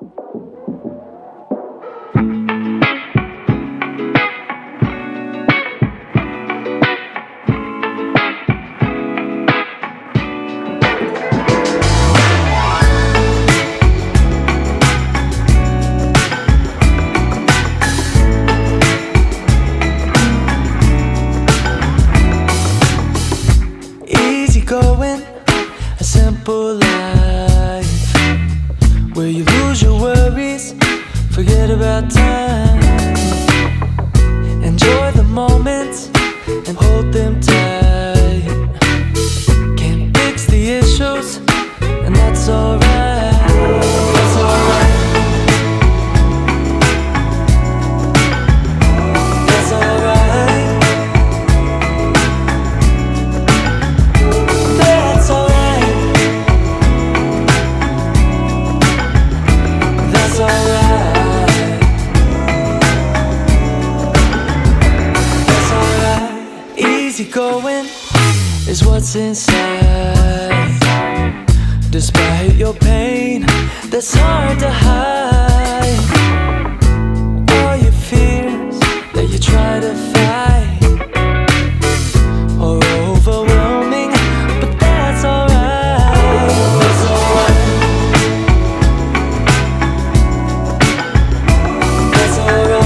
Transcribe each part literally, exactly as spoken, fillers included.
Going a simple life where you lose your worries, forget about time, enjoy the moments and hold them tight. Can't fix the issues, and that's alright. That's alright. That's alright. Going is what's inside. Despite your pain, that's hard to hide. All your fears that you try to fight are overwhelming, but that's alright. That's alright. That's alright.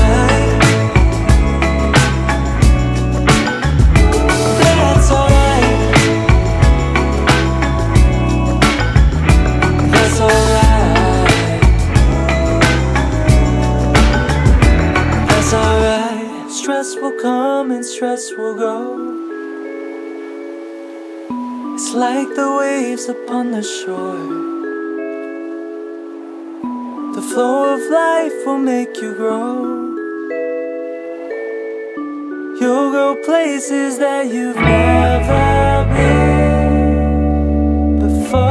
Stress will come and stress will go. It's like the waves upon the shore. The flow of life will make you grow. You'll go places that you've never been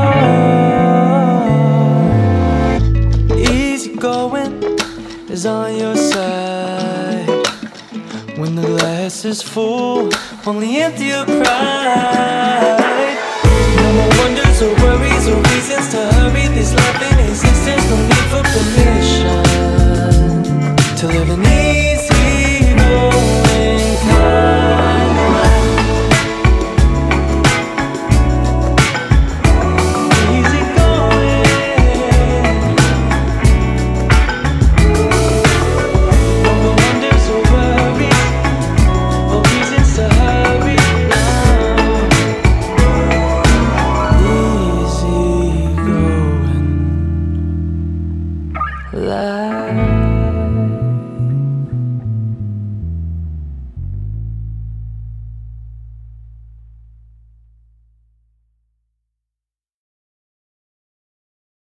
before. Easy going is on your side. When the glass is full, only empty your pride. No more wonders or worries or reasons to hurry. This life in existence, no need for permission to live an easy going kind of life. Easy going. No more wonders or worries. Easy going life.